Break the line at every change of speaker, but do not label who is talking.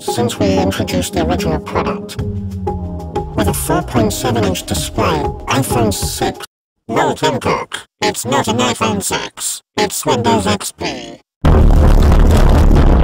since we introduced the original product. With a 4.7-inch display, iPhone 6. No, Tim Cook, it's not an iPhone 6. It's Windows XP.